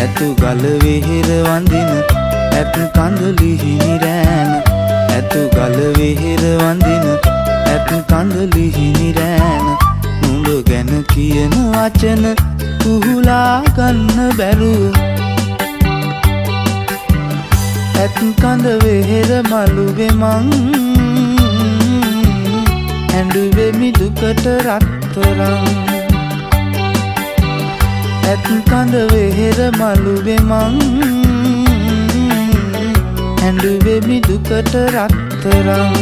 Athugala Wehera Wandina At Kandali Hinirana Athugala Wehera Wandina At Kandali Hinirana Numba gana kiyana wachana Puhula ganna baruwa At Kanda Wehera maluwe mang Handuwe mi dukata rattarang At Kanda Wehera maluwe mang Handuwe mi dukata rattarang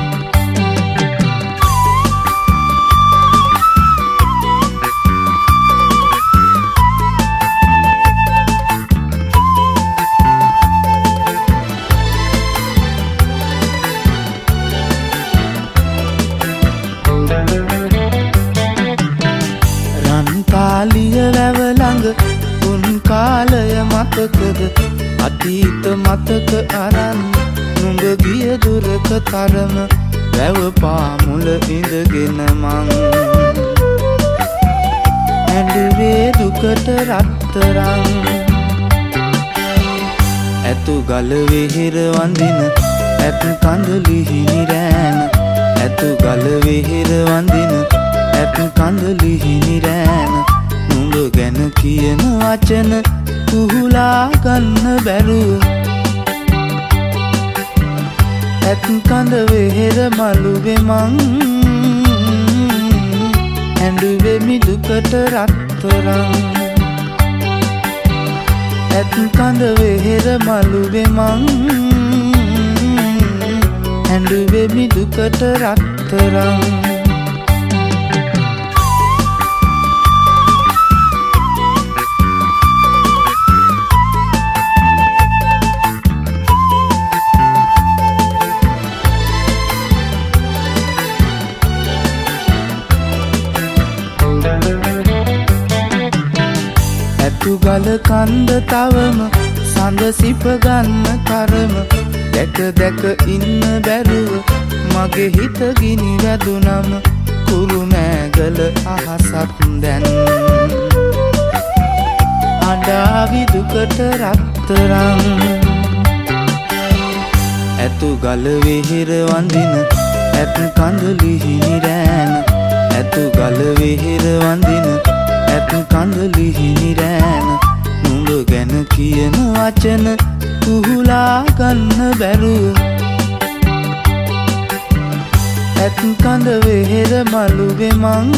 කාලිය වැව ළඟ උන් කාලය මතකද අතීත මතක අරන් නුඹ ගිය දුරක තරම වැව පාමුල ඉඳගෙන මං ඇඬුවේ දුකට රත්තරන් ඇතුගල වෙහෙර වඳින ඇත් කඳුළු හිමිරෑන ඇතුගල වෙහෙර වඳින ඇත් කඳුළු හිමිරෑන නුඹ ගැන කියන වචන කුහුලා ගන්න බැරුව ඇත් කඳ වෙහෙර මළුවේ මං ඇඬුවේ මිදුකට රත්තරන් ඇත් කඳ වෙහෙර මළුවේ මං ඇඬුවේ මිදුකට රත්තරන් ඇතුගල කන්ද තවම සඳ සිප ගන්න තරම දැක දැක ඉන්න බැරුව මගේ හිත ගිනි වැදුනම කුරුමෑගල අහසක් දැන් අඬාවි දුකට රත්තරන් ඇතුගල වෙහෙර වඳින ඇත් කඳුළු හිමිරෑන ඇතුගල වෙහෙර වඳින ඇත් කඳුළු හිමිරෑන නුඹ ගැන කියන වචන කුහුලා ගන්න බැරුව ඇත් කඳ වෙහෙර මළුවේ මං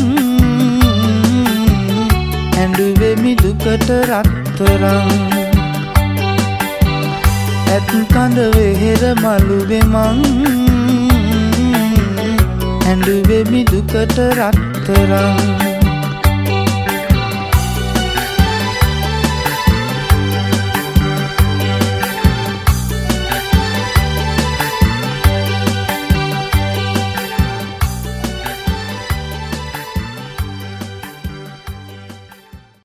ඇඬුවේ මිදුකට රත්තරන් ඇත් කඳ වෙහෙර මළුවේ මං ඇඬුවේ මිදුකට රත්තරන්